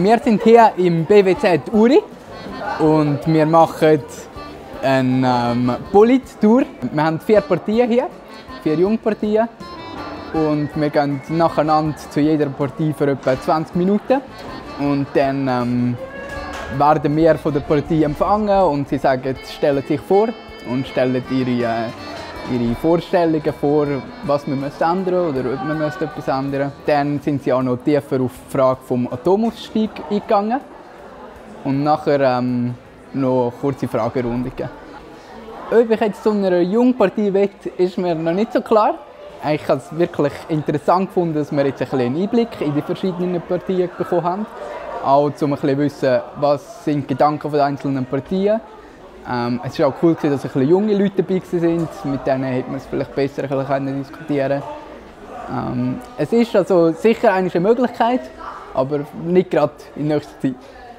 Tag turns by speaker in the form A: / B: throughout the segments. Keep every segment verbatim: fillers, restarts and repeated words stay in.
A: Wir sind hier im B W Z Uri und wir machen eine ähm, Polit-Tour. Wir haben vier Partien hier, vier Jungpartien. Und wir gehen nacheinander zu jeder Partie für etwa zwanzig Minuten. Und dann ähm, werden wir von der Partie empfangen und sie sagen, stellen sich vor und stellen ihre, äh, ihre Vorstellungen vor, was wir ändern müssen oder ob wir etwas ändern müssen. Dann sind sie auch noch tiefer auf die Frage vom Atomausstieg eingegangen. Und nachher ähm, noch eine kurze Fragerunde. Ob ich jetzt zu einer Jungpartie will, ist mir noch nicht so klar. Ich habe es wirklich interessant gefunden, dass wir jetzt ein bisschen einen Einblick in die verschiedenen Partien bekommen haben. Auch um ein bisschen wissen, was sind die Gedanken der einzelnen Partien. Ähm, es war auch cool, dass ein bisschen junge Leute dabei waren. Mit denen hätte man es vielleicht besser ein bisschen diskutieren können. Ähm, es ist also sicher eine Möglichkeit, aber nicht gerade in nächster Zeit.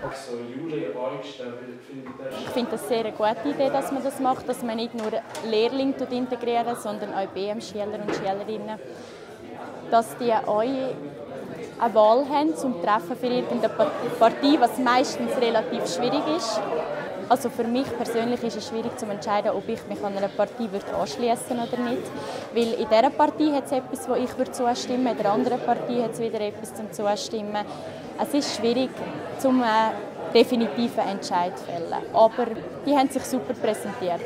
B: Ich finde es eine sehr gute Idee, dass man das macht, dass man nicht nur Lehrlinge integrieren, sondern auch B M-Schüler und Schülerinnen, dass die auch eine Wahl haben zum Treffen für irgendeine Partie, was meistens relativ schwierig ist. Also für mich persönlich ist es schwierig zu entscheiden, ob ich mich an einer Partie anschließen würde oder nicht. Weil in dieser Partie hat es etwas, wo ich zustimmen würde, in der anderen Partie hat es wieder etwas zum Zustimmen. Es ist schwierig, zum äh, definitiven Entscheid zu fällen. Aber die haben sich super präsentiert.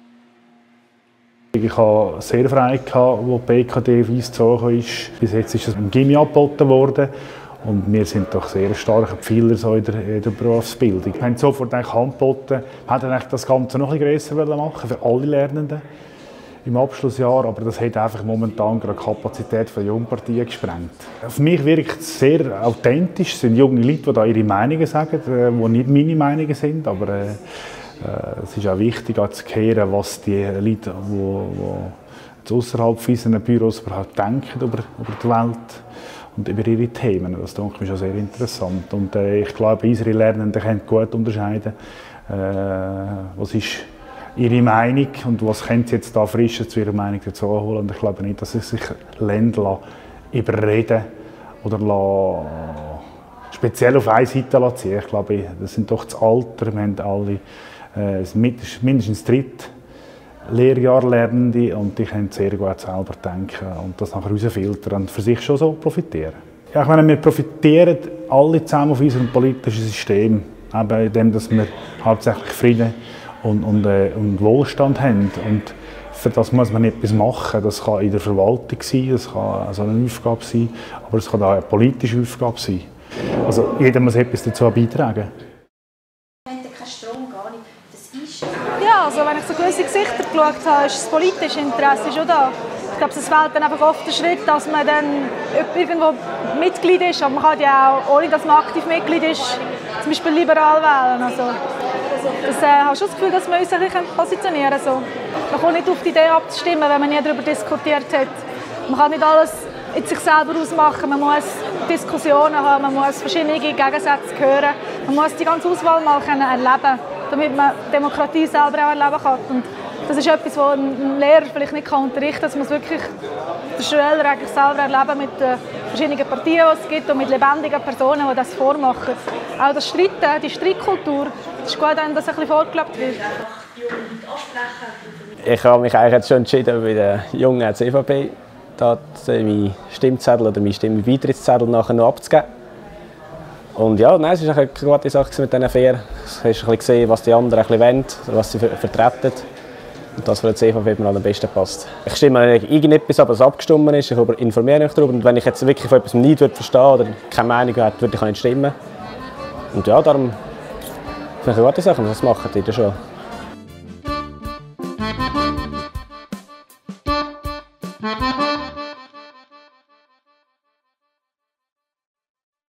C: Ich hatte sehr frei, als die B K D eingezogen ist. Bis jetzt ist es im Gymnasium angeboten worden. Und wir sind doch sehr starke Pfeiler so in, der, in der Berufsbildung. Wir haben sofort angeboten, wir wollten das Ganze noch etwas grösser machen für alle Lernenden im Abschlussjahr, aber das hat einfach momentan gerade die Kapazität der Jungpartien gesprengt. Auf mich wirkt es sehr authentisch. Es sind junge Leute, die da ihre Meinungen sagen, die nicht meine Meinungen sind, aber äh, es ist auch wichtig auch zu hören, was die Leute, die außerhalb unserer Büros überhaupt denken über, über die Welt und über ihre Themen. Das denke ich mir schon sehr interessant. Und äh, ich glaube, unsere Lernenden können gut unterscheiden, äh, was ist ihre Meinung und was können sie jetzt da Frisches zu ihrer Meinung dazu holen. Und ich glaube nicht, dass sie sich Länder überreden oder lassen, speziell auf eine Seite ziehen. Ich glaube, das sind doch das Alter. Wir haben alle äh, mindestens dritt Lehrjahrlernende und die können sehr gut selber denken und das nachher rausfiltern und für sich schon so profitieren. Ja, ich meine, wir profitieren alle zusammen auf unserem politischen System, eben indem dass wir hauptsächlich Frieden und, und, äh, und Wohlstand haben. Und für das muss man etwas machen. Das kann in der Verwaltung sein, das kann also eine Aufgabe sein, aber es kann auch eine politische Aufgabe sein. Also jeder muss etwas dazu beitragen.
D: Ja, also wenn ich so gewisse Gesichter geschaut habe, ist das politische Interesse schon da. Ich glaube, es fehlt dann einfach oft der Schritt, dass man dann irgendwo Mitglied ist, aber man kann ja auch, ohne dass man aktiv Mitglied ist, zum Beispiel liberal wählen. Also, das äh, habe schon das Gefühl, dass wir uns ein bisschen positionieren können. Also, man kommt nicht auf die Idee abzustimmen, wenn man nie darüber diskutiert hat. Man kann nicht alles in sich selber ausmachen, man muss Diskussionen haben, man muss verschiedene Gegensätze hören, man muss die ganze Auswahl mal erleben, damit man Demokratie selber auch erleben kann. Und das ist etwas, was ein Lehrer vielleicht nicht unterrichten kann. Das muss wirklich der Schüler eigentlich selber erleben mit den verschiedenen Partien, die es gibt und mit lebendigen Personen, die das vormachen. Auch das Streiten, die Streitkultur, es ist gut, wenn das ein bisschen vorgelebt wird.
E: Ich habe mich eigentlich jetzt schon entschieden, bei der jungen C V P da meinen Stimmzettel oder meinen Stimmbeitrittszettel nachher noch abzugeben. Und ja, nein, es war eine gute Sache mit diesen vier. Du hast ein bisschen gesehen, was die anderen ein bisschen wollen, was sie vertreten. Und das für den C V P mir am besten passt. Ich stimme nicht irgendetwas ab, was abgestimmt ist. Ich informiere mich darüber. Und wenn ich jetzt wirklich von etwas nicht verstehe oder keine Meinung habe, würde ich auch nicht stimmen. Und ja, darum finde ich eine gute Sache, das machen die schon.